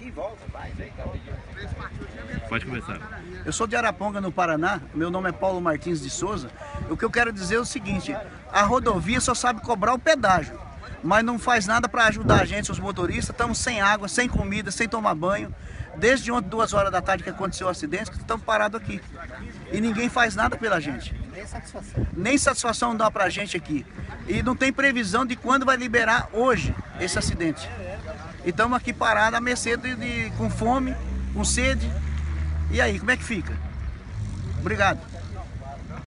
aqui e volta, vai, vem, cara. Pode começar. Eu sou de Araponga, no Paraná, meu nome é Paulo Martins de Souza. O que eu quero dizer é o seguinte, a rodovia só sabe cobrar o pedágio, mas não faz nada para ajudar a gente, os motoristas. Estamos sem água, sem comida, sem tomar banho. Desde ontem, 2 horas da tarde que aconteceu o acidente, que estamos parados aqui. E ninguém faz nada pela gente. Nem satisfação dá pra gente aqui. E não tem previsão de quando vai liberar hoje esse acidente. E estamos aqui parados à mercê com fome, com sede. E aí, como é que fica? Obrigado.